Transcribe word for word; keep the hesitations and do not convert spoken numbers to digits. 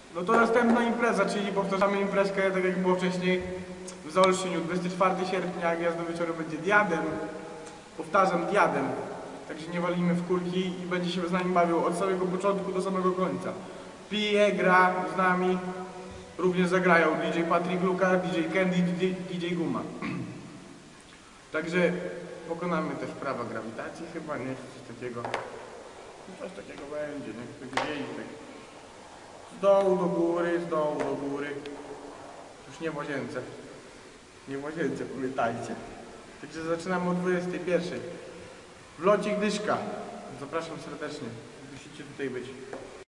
No to następna impreza, czyli powtarzamy imprezkę tak jak było wcześniej w Zaolszyniu. dwudziestego czwartego sierpnia Gwiazdo Wieczoru będzie diadem. Powtarzam, diadem. Także nie walimy w kulki i będzie się z nami bawił od samego początku do samego końca. Pije, gra z nami. Również zagrają D J Patrick Luka, D J Candy, D J Guma. Także pokonamy też prawa grawitacji chyba, nie? Coś takiego. Coś takiego będzie, nie? Będzie jeździć. Z dołu do góry, z dołu do góry. Już nie w łazience. Nie w łazience, pamiętajcie. Także zaczynamy o dwudziestej pierwszej. W locie Gdyszka. Zapraszam serdecznie. Musicie tutaj być.